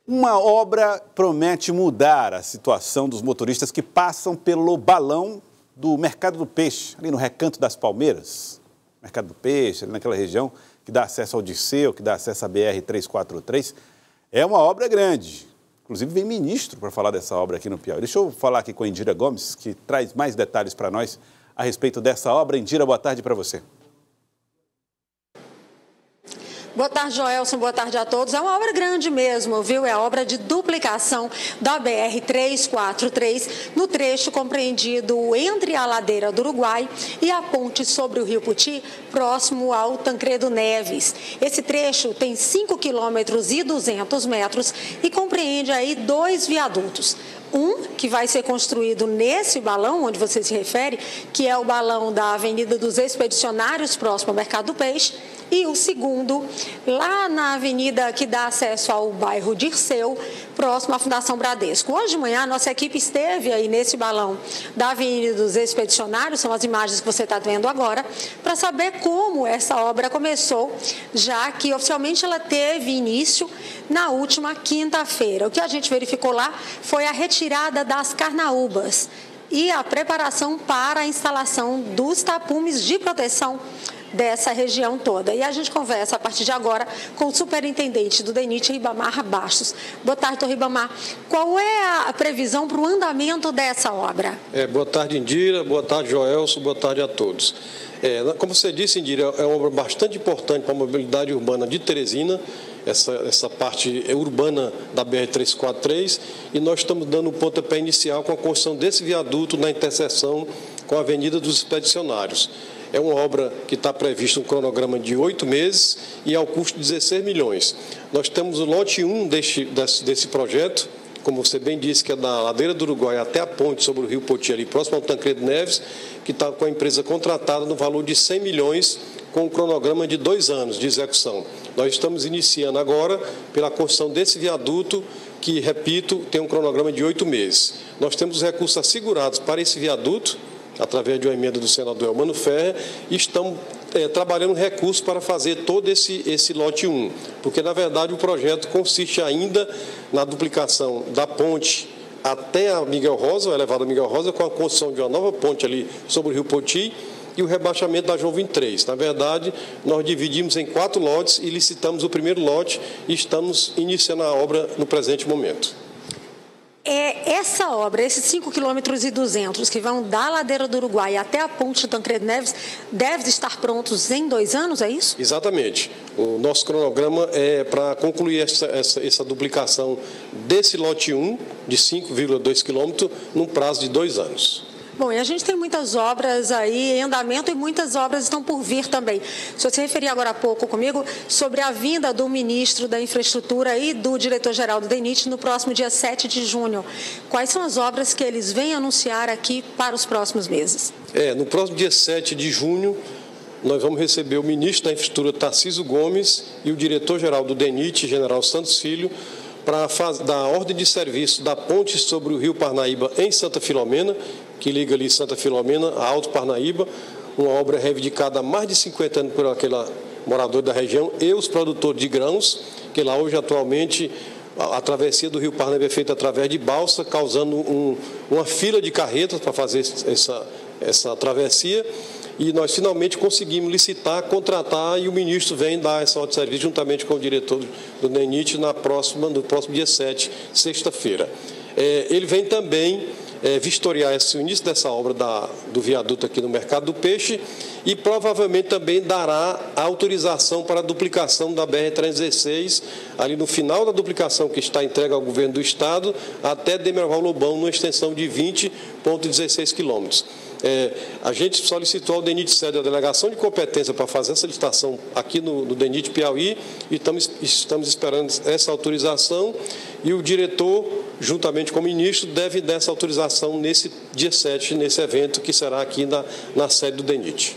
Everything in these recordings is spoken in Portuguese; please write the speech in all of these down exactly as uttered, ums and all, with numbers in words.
Uma obra promete mudar a situação dos motoristas que passam pelo balão do Mercado do Peixe, ali no Recanto das Palmeiras. Mercado do Peixe, ali naquela região que dá acesso ao Dirceu, que dá acesso à B R trezentos e quarenta e três. É uma obra grande. Inclusive, vem ministro para falar dessa obra aqui no Piauí. Deixa eu falar aqui com a Indira Gomes, que traz mais detalhes para nós a respeito dessa obra. Indira, boa tarde para você. Boa tarde, Joelson. Boa tarde a todos. É uma obra grande mesmo, viu? É a obra de duplicação da B R trezentos e quarenta e três no trecho compreendido entre a ladeira do Uruguai e a ponte sobre o Rio Poti, próximo ao Tancredo Neves. Esse trecho tem cinco quilômetros e duzentos metros e compreende aí dois viadutos. Um que vai ser construído nesse balão, onde você se refere, que é o balão da Avenida dos Expedicionários, próximo ao Mercado do Peixe, e o segundo, lá na avenida que dá acesso ao bairro Dirceu, próximo à Fundação Bradesco. Hoje de manhã, a nossa equipe esteve aí nesse balão da Avenida dos Expedicionários, são as imagens que você está vendo agora, para saber como essa obra começou, já que oficialmente ela teve início na última quinta-feira. O que a gente verificou lá foi a retirada das carnaúbas e a preparação para a instalação dos tapumes de proteção dessa região toda. E a gente conversa a partir de agora com o superintendente do DENIT, Ribamar Bastos. Boa tarde, doutor Ribamar. Qual é a previsão para o andamento dessa obra? É, boa tarde, Indira. Boa tarde, Joelson. Boa tarde a todos. É, como você disse, Indira, é uma obra bastante importante para a mobilidade urbana de Teresina, essa, essa parte urbana da B R trezentos e quarenta e três, e nós estamos dando um pontapé inicial com a construção desse viaduto na interseção com a Avenida dos Expedicionários. É uma obra que está prevista um cronograma de oito meses e ao custo de dezesseis milhões. Nós temos o lote um desse, desse, desse projeto, como você bem disse, que é da ladeira do Uruguai até a ponte sobre o Rio Poti, ali próximo ao Tancredo Neves, que está com a empresa contratada no valor de cem milhões, com um cronograma de dois anos de execução. Nós estamos iniciando agora pela construção desse viaduto, que, repito, tem um cronograma de oito meses. Nós temos recursos assegurados para esse viaduto, através de uma emenda do senador Elmano Ferrer, e estamos é, trabalhando recursos para fazer todo esse, esse lote um, porque, na verdade, o projeto consiste ainda na duplicação da ponte até a Miguel Rosa, o elevado Miguel Rosa, com a construção de uma nova ponte ali sobre o Rio Poti e o rebaixamento da João vinte e três. Na verdade, nós dividimos em quatro lotes e licitamos o primeiro lote e estamos iniciando a obra no presente momento. É, essa obra, esses cinco quilômetros e duzentos que vão da ladeira do Uruguai até a ponte do Tancredo Neves, deve estar prontos em dois anos, é isso? Exatamente. O nosso cronograma é para concluir essa, essa, essa duplicação desse lote um, de cinco vírgula dois quilômetros, num prazo de dois anos. Bom, e a gente tem muitas obras aí em andamento e muitas obras estão por vir também. O senhor se referia agora há pouco comigo sobre a vinda do ministro da Infraestrutura e do diretor-geral do DENIT no próximo dia sete de junho. Quais são as obras que eles vêm anunciar aqui para os próximos meses? É, no próximo dia sete de junho, nós vamos receber o ministro da Infraestrutura, Tarcísio Gomes, e o diretor-geral do DENIT, General Santos Filho, para dar a ordem de serviço da ponte sobre o Rio Parnaíba em Santa Filomena, que liga ali Santa Filomena a Alto Parnaíba, uma obra reivindicada há mais de cinquenta anos por aquele morador da região e os produtores de grãos, que lá hoje atualmente a, a travessia do Rio Parnaíba é feita através de balsa, causando um, uma fila de carretas para fazer essa, essa travessia. E nós finalmente conseguimos licitar, contratar, e o ministro vem dar essa ordem de serviço juntamente com o diretor do DENIT na próxima, no próximo dia sete, sexta-feira. É, ele vem também é, vistoriar esse, o início dessa obra da, do viaduto aqui no Mercado do Peixe e provavelmente também dará a autorização para a duplicação da B R trezentos e dezesseis, ali no final da duplicação que está entregue ao governo do Estado, até Demerval Lobão, numa extensão de vinte vírgula dezesseis quilômetros. É, a gente solicitou ao DENIT sede a delegação de competência para fazer essa licitação aqui no, no DENIT Piauí e estamos, estamos esperando essa autorização, e o diretor, juntamente com o ministro, deve dar essa autorização nesse dia sete, nesse evento que será aqui na, na sede do DENIT.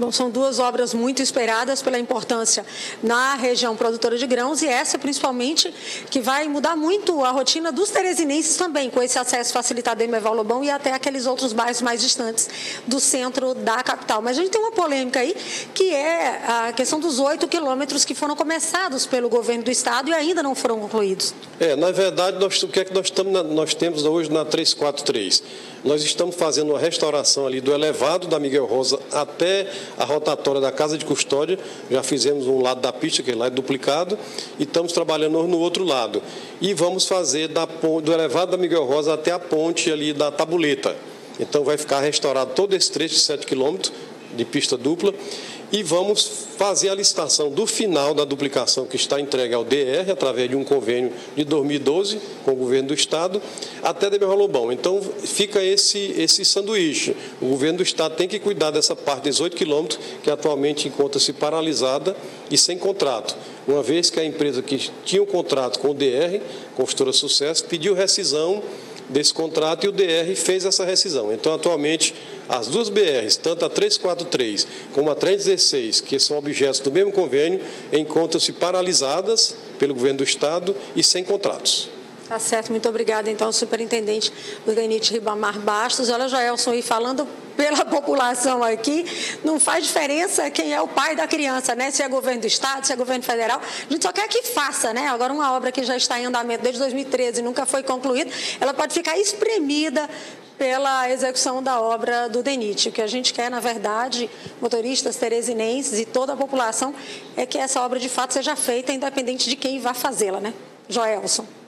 Bom, são duas obras muito esperadas pela importância na região produtora de grãos e essa principalmente que vai mudar muito a rotina dos teresinenses também, com esse acesso facilitado em Hermeval Lobão e até aqueles outros bairros mais distantes do centro da capital. Mas a gente tem uma polêmica aí, que é a questão dos oito quilômetros que foram começados pelo governo do estado e ainda não foram concluídos. É, na verdade, nós, o que é que nós, estamos na, nós temos hoje na trezentos e quarenta e três? Nós estamos fazendo uma restauração ali do elevado da Miguel Rosa até a rotatória da Casa de Custódia. Já fizemos um lado da pista, que lá é duplicado, e estamos trabalhando no outro lado. E vamos fazer da, do elevado da Miguel Rosa até a ponte ali da Tabuleta. Então vai ficar restaurado todo esse trecho de sete quilômetros de pista dupla. E vamos fazer a licitação do final da duplicação que está entregue ao D R, através de um convênio de dois mil e doze com o governo do estado, até Hermeval Lobão. Então fica esse, esse sanduíche. O governo do estado tem que cuidar dessa parte de dezoito quilômetros, que atualmente encontra-se paralisada e sem contrato. Uma vez que a empresa que tinha um contrato com o D R, Construtora Sucesso, pediu rescisão desse contrato e o D R fez essa rescisão. Então, atualmente, as duas B Rs, tanto a trezentos e quarenta e três como a trezentos e dezesseis, que são objetos do mesmo convênio, encontram-se paralisadas pelo governo do estado e sem contratos. Tá certo, muito obrigada, então, ao superintendente do DENIT Ribamar Bastos. Olha, Joelson, aí falando pela população aqui, não faz diferença quem é o pai da criança, né? Se é governo do estado, se é governo federal, a gente só quer que faça, né? Agora, uma obra que já está em andamento desde dois mil e treze e nunca foi concluída, ela pode ficar espremida pela execução da obra do DENIT. O que a gente quer, na verdade, motoristas teresinenses e toda a população, é que essa obra de fato seja feita, independente de quem vá fazê-la, né? Joelson.